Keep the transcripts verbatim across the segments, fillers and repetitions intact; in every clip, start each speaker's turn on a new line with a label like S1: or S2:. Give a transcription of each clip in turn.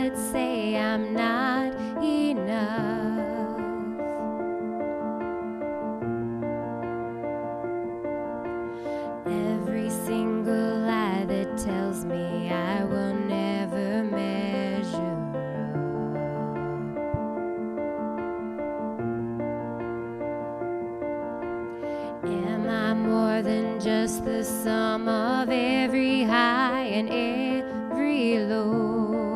S1: that say I'm not enough. Every single lie that tells me I will never measure up. Am I more than just the sum of every high and every low?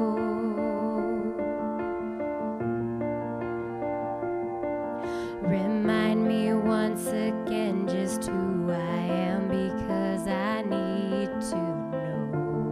S1: Remind me once again just who I am, because I need to know.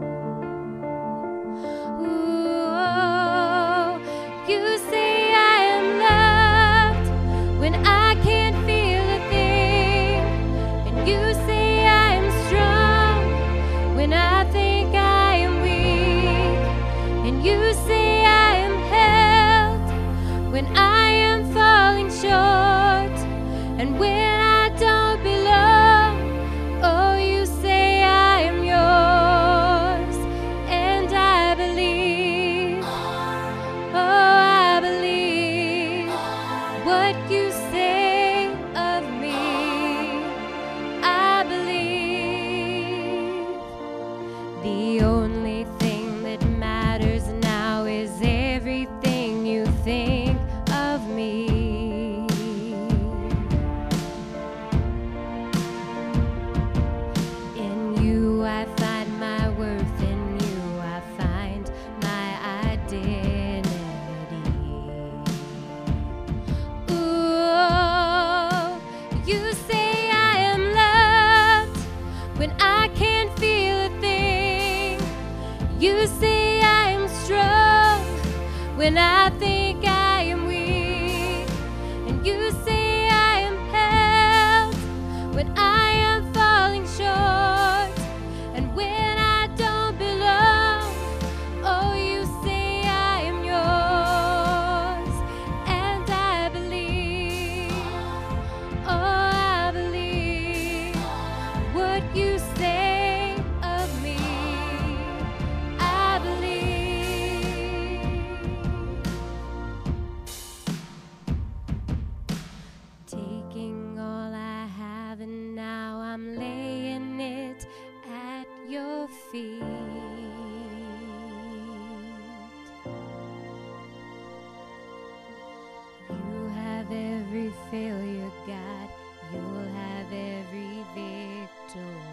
S1: Ooh, you say I am loved when I can't feel a thing, and you say I am strong when I think I am weak, and you say I am held when I am falling short, and when I don't belong, oh, you say I am yours, and I believe, oh, I believe what you say of me. I believe the only thing that matters now is everything you think of me. In you I find my worth, in you I find my identity. Ooh, you say I am loved when I can't feel a thing. You say I am strong when I think I am weak, and you say I am held when I am falling short, and when I don't belong, oh, you say I am yours, and I believe, oh, I believe what you say of me. I believe. Taking all I have and now I'm laying it at your feet. You have every failure, God. You'll have every victory.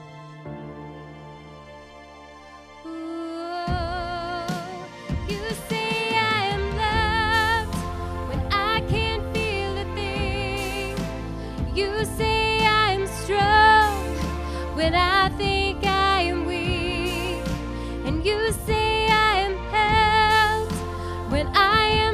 S1: Ooh, you say I am loved when I can't feel a thing. You say I'm strong when I think I am weak, and you say I am held when I am